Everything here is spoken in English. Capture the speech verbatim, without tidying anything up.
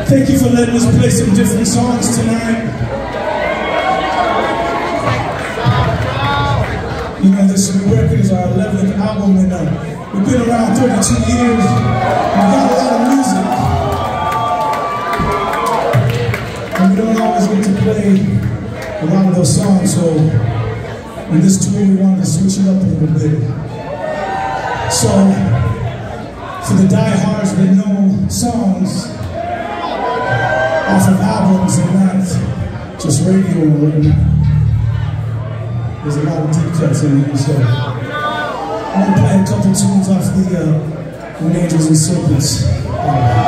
Thank you for letting us play some different songs tonight. You know, this new record is our eleventh album, and uh, we've been around thirty-two years. We've got a lot of music. And we don't always get to play a lot of those songs, so in this tour we wanted to switch it up a little bit. So, for the diehards that know songs off of albums and not just radio, there's a lot of deep cuts in here, so I'm going to play a couple tunes off the uh, When Angels and Serpents. Uh,